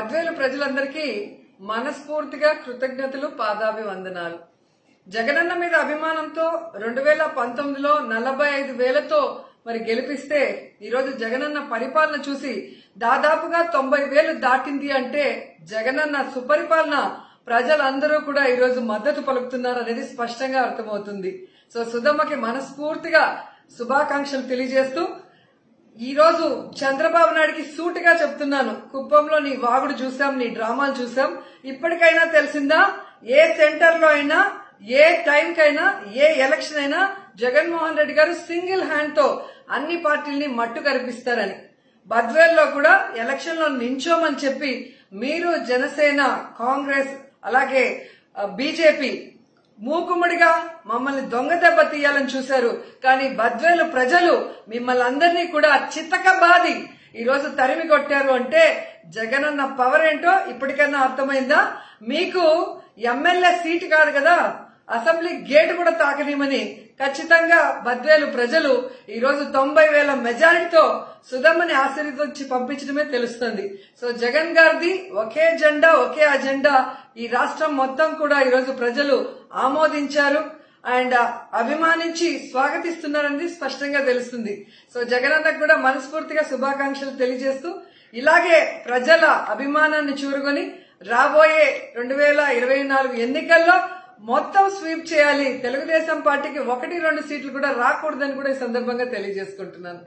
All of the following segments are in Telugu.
బద్వేలు ప్రజలందరికీ మనస్ఫూర్తిగా కృతజ్ఞతలు, పాదాభివందనాలు. జగనన్న మీద అభిమానంతో 2019లో 45,000తో మరి గెలిపిస్తే ఈరోజు జగనన్న పరిపాలన చూసి దాదాపుగా 90,000 దాటింది అంటే జగనన్న సుపరిపాలన ప్రజలందరూ కూడా ఈరోజు మద్దతు పలుకుతున్నారు అనేది స్పష్టంగా అర్థమవుతుంది. సో సుధమ్మకి మనస్ఫూర్తిగా శుభాకాంక్షలు తెలియజేస్తూ ఈ రోజు చంద్రబాబు నాయుడికి సూటిగా చెప్తున్నాను, కుప్పంలో నీ వాగుడు చూసాం, నీ డ్రామాలు చూసాం. ఇప్పటికైనా తెలిసిందా ఏ సెంటర్ లో అయినా, ఏ టైంకైనా, ఏ ఎలక్షన్ అయినా జగన్మోహన్ రెడ్డి గారు సింగిల్ హ్యాండ్ తో అన్ని పార్టీల్ని మట్టు కనిపిస్తారని. బద్వేల్లో కూడా ఎలక్షన్ లో నించోమని చెప్పి మీరు జనసేన, కాంగ్రెస్ అలాగే బీజేపీ మూకుమ్మడిగా మమ్మల్ని దొంగ దెబ్బ తీయాలని చూశారు. కానీ బద్వేలు ప్రజలు మిమ్మల్ని అందరినీ కూడా చితకబాది ఈ రోజు తరిమి కొట్టారు అంటే జగనన్న పవర్ ఏంటో ఇప్పటికైనా అర్థమైందా? మీకు ఎమ్మెల్యే సీటు కాదు కదా, అసెంబ్లీ గేటు కూడా తాకనిమని ఖచ్చితంగా బద్వేలు ప్రజలు ఈ రోజు 90,000 మెజారిటీతో సుధమ్మని ఆశీర్వదించి పంపించడమే తెలుస్తుంది. సో జగన్ గారిది ఒకే జెండా, ఒకే అజెండా ఈ రాష్ట్రం మొత్తం కూడా ఈ రోజు ప్రజలు ఆమోదించారు అండ్ అభిమానించి స్వాగతిస్తున్నారనేది స్పష్టంగా తెలుస్తుంది. సో జగనన్నకు కూడా మనస్ఫూర్తిగా శుభాకాంక్షలు తెలియజేస్తూ ఇలాగే ప్రజల అభిమానాన్ని చూరుకొని రాబోయే 2024 ఎన్నికల్లో మొత్తం స్వీప్ చేయాలి. తెలుగుదేశం పార్టీకి 1-2 సీట్లు కూడా రాకూడదని కూడా ఈ సందర్భంగా తెలియజేసుకుంటున్నాను.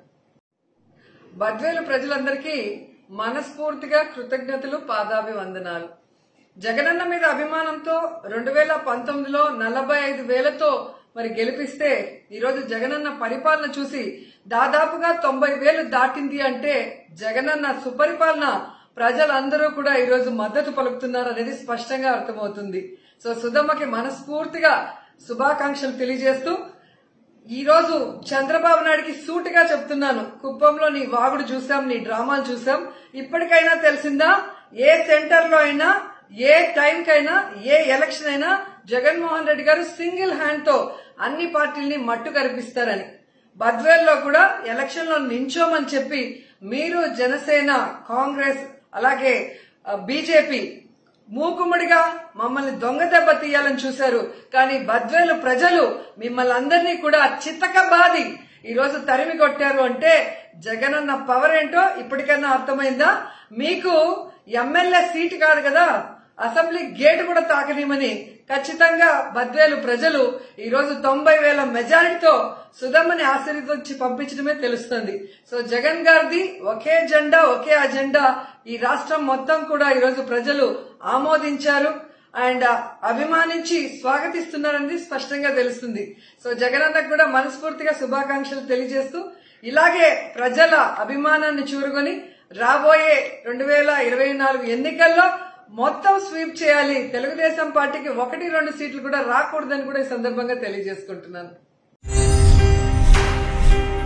బద్వేలు ప్రజలందరికీ మనస్ఫూర్తిగా కృతజ్ఞతలు, పాదాభివందనాలు. జగనన్న మీద అభిమానంతో 2019లో 45,000తో మరి గెలిపిస్తే ఈరోజు జగనన్న పరిపాలన చూసి దాదాపుగా 90,000 దాటింది అంటే జగనన్న సుపరిపాలన ప్రజలందరూ కూడా ఈరోజు మద్దతు పలుకుతున్నారు అనేది స్పష్టంగా అర్థమవుతుంది. సో సుధమ్మకి మనస్ఫూర్తిగా శుభాకాంక్షలు తెలియజేస్తూ ఈ రోజు చంద్రబాబు నాయుడికి సూటిగా చెప్తున్నాను, కుప్పంలో నీ వాగుడు చూసాం, నీ డ్రామాలు చూసాం. ఇప్పటికైనా తెలిసిందా ఏ సెంటర్ లో అయినా, ఏ టైంకైనా, ఏ ఎలక్షన్ అయినా జగన్మోహన్ రెడ్డి గారు సింగిల్ హ్యాండ్ తో అన్ని పార్టీల్ని మట్టు కనిపిస్తారని. బద్వేల్లో కూడా ఎలక్షన్ లో నించోమని చెప్పి మీరు జనసేన, కాంగ్రెస్ అలాగే బీజేపీ మూకుమ్మడిగా మమ్మల్ని దొంగ దెబ్బ తీయాలని చూశారు. కానీ బద్వేలు ప్రజలు మిమ్మల్ని అందరినీ కూడా చితకబాది ఈ రోజు తరిమి కొట్టారు అంటే జగనన్న పవర్ ఏంటో ఇప్పటికైనా అర్థమైందా? మీకు ఎమ్మెల్యే సీటు కాదు కదా, అసెంబ్లీ గేటు కూడా తాకనిమని ఖచ్చితంగా బద్వేలు ప్రజలు ఈ రోజు 90,000 మెజారిటీతో సుధమ్మని ఆశీర్వదించి పంపించడమే తెలుస్తుంది. సో జగన్ గారిది ఒకే జెండా, ఒకే అజెండా ఈ రాష్ట్రం మొత్తం కూడా ఈ రోజు ప్రజలు ఆమోదించారు అండ్ అభిమానించి స్వాగతిస్తున్నారనేది స్పష్టంగా తెలుస్తుంది. సో జగనన్నకు కూడా మనస్ఫూర్తిగా శుభాకాంక్షలు తెలియజేస్తూ ఇలాగే ప్రజల అభిమానాన్ని చూరుకొని రాబోయే 2024 ఎన్నికల్లో మొత్తం స్వీప్ చేయాలి. తెలుగుదేశం పార్టీకి 1-2 సీట్లు కూడా రాకూడదని కూడా ఈ సందర్భంగా తెలియజేసుకుంటున్నాను.